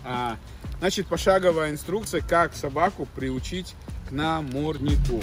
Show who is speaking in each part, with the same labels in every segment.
Speaker 1: Значит, пошаговая инструкция, как собаку приучить к наморднику.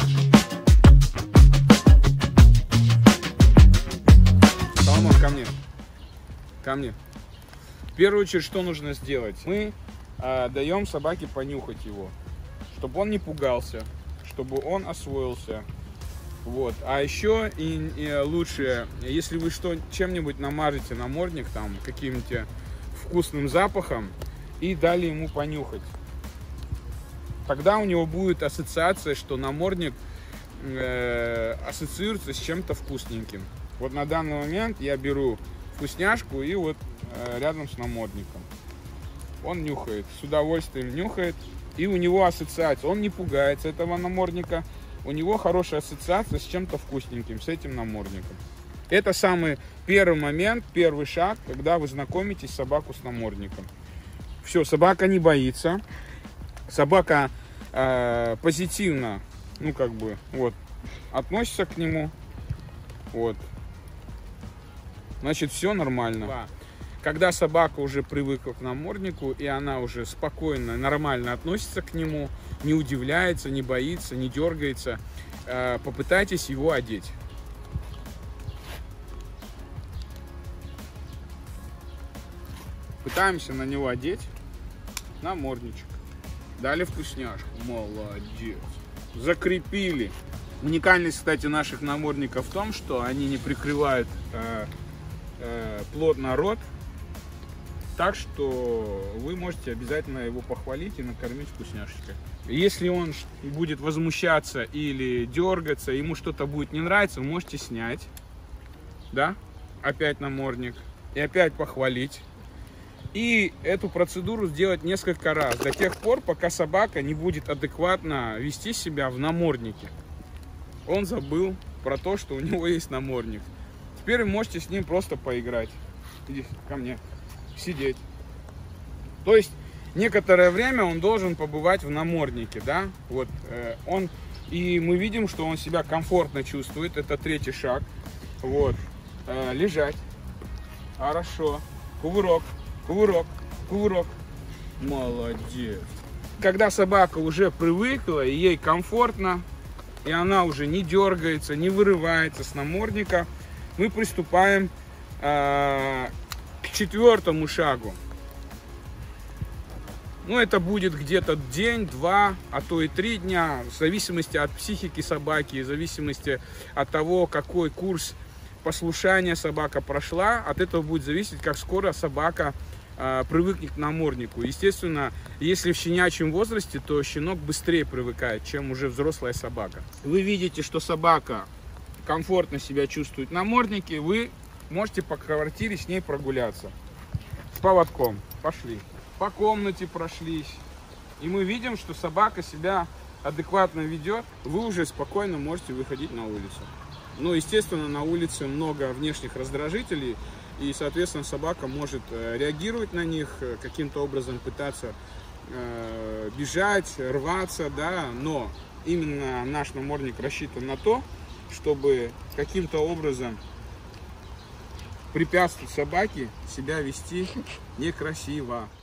Speaker 1: Соломон, ко мне. Ко мне. В первую очередь, что нужно сделать? Мы даем собаке понюхать его, чтобы он не пугался, чтобы он освоился. Вот. А еще и лучше, если вы чем-нибудь намажете намордник, там, каким-то вкусным запахом, и дали ему понюхать. Тогда у него будет ассоциация, что намордник ассоциируется с чем-то вкусненьким. Вот на данный момент я беру вкусняшку и вот рядом с намордником. Он нюхает, с удовольствием нюхает, и у него ассоциация. Он не пугается этого намордника, у него хорошая ассоциация с чем-то вкусненьким, с этим намордником. Это самый первый момент, первый шаг, когда вы знакомитесь собаку с намордником. Все, собака не боится, собака позитивно, вот, относится к нему, вот, значит, все нормально. Когда собака уже привыкла к наморднику, и она уже спокойно, нормально относится к нему, не удивляется, не боится, не дергается, попытайтесь его одеть. Пытаемся на него одеть намордничек. Дали вкусняшку. Молодец. Закрепили. Уникальность, кстати, наших намордников в том, что они не прикрывают плотно рот. Так что вы можете обязательно его похвалить и накормить вкусняшечкой. Если он будет возмущаться или дергаться, ему что-то будет не нравиться, вы можете снять. Да? Опять намордник. И опять похвалить. И эту процедуру сделать несколько раз. До тех пор, пока собака не будет адекватно вести себя в наморднике. Он забыл про то, что у него есть намордник. Теперь вы можете с ним просто поиграть. Иди ко мне. Сидеть. То есть некоторое время он должен побывать в наморднике, да? Вот и мы видим, что он себя комфортно чувствует. Это третий шаг. Вот. Лежать. Хорошо. Кувырок. Кувырок. Кувырок. Молодец. Когда собака уже привыкла и ей комфортно, и она уже не дергается, не вырывается с намордника, мы приступаем к четвертому шагу. Ну, это будет где-то день, два, а то и 3 дня, в зависимости от психики собаки, в зависимости от того, какой курс послушания собака прошла. От этого будет зависеть, как скоро собака привыкнет к наморднику. Естественно, если в щенячьем возрасте, то щенок быстрее привыкает, чем уже взрослая собака. Вы видите, что собака комфортно себя чувствует в наморднике, вы можете по квартире с ней прогуляться. С поводком. Пошли. По комнате прошлись. И мы видим, что собака себя адекватно ведет. Вы уже спокойно можете выходить на улицу. Ну, естественно, на улице много внешних раздражителей. И, соответственно, собака может реагировать на них, каким-то образом пытаться бежать, рваться, да. Но именно наш намордник рассчитан на то, чтобы каким-то образом препятствовать собаке себя вести некрасиво.